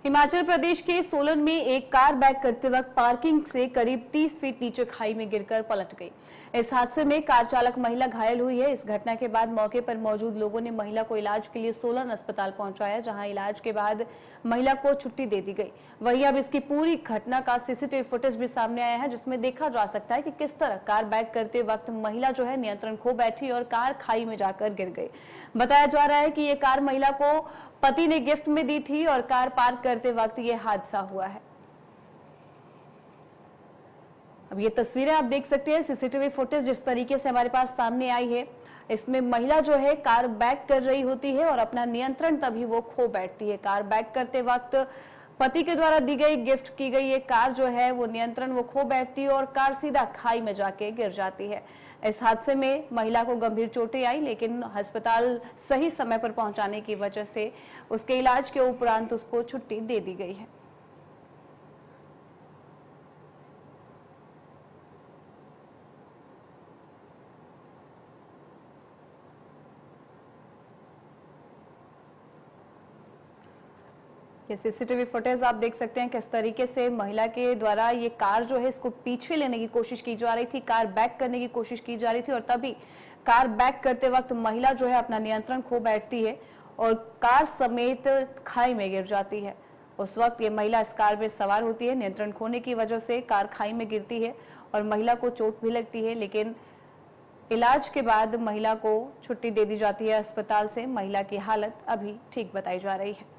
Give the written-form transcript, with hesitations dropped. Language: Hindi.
हिमाचल प्रदेश के सोलन में एक कार बैक करते वक्त पार्किंग से करीब 30 फीट नीचे खाई में गिरकर पलट गई। इस हादसे में कार चालक महिला घायल हुई है। इस घटना के बाद मौके पर मौजूद लोगों ने महिला को इलाज के लिए सोलन अस्पताल पहुंचाया, जहां इलाज के बाद महिला को छुट्टी दे दी गई। वहीं अब इसकी पूरी घटना का सीसीटीवी फुटेज भी सामने आया है, जिसमें देखा जा सकता है कि किस तरह कार बैक करते वक्त महिला जो है नियंत्रण खो बैठी और कार खाई में जाकर गिर गई। बताया जा रहा है कि ये कार महिला को पति ने गिफ्ट में दी थी और कार पार्क करते वक्त ये हादसा हुआ है। अब ये तस्वीरें आप देख सकते हैं, सीसीटीवी फुटेज जिस तरीके से हमारे पास सामने आई है, इसमें महिला जो है कार बैक कर रही होती है और अपना नियंत्रण तभी वो खो बैठती है। कार बैक करते वक्त पति के द्वारा दी गई गिफ्ट की गई ये कार जो है वो नियंत्रण वो खो बैठती है और कार सीधा खाई में जाके गिर जाती है। इस हादसे में महिला को गंभीर चोटें आई, लेकिन अस्पताल सही समय पर पहुंचाने की वजह से उसके इलाज के उपरांत उसको छुट्टी दे दी गई है। ये सीसीटीवी फुटेज आप देख सकते हैं किस तरीके से महिला के द्वारा ये कार जो है इसको पीछे लेने की कोशिश की जा रही थी, कार बैक करने की कोशिश की जा रही थी और तभी कार बैक करते वक्त महिला जो है अपना नियंत्रण खो बैठती है और कार समेत खाई में गिर जाती है। उस वक्त ये महिला इस कार में सवार होती है, नियंत्रण खोने की वजह से कार खाई में गिरती है और महिला को चोट भी लगती है, लेकिन इलाज के बाद महिला को छुट्टी दे दी जाती है अस्पताल से। महिला की हालत अभी ठीक बताई जा रही है।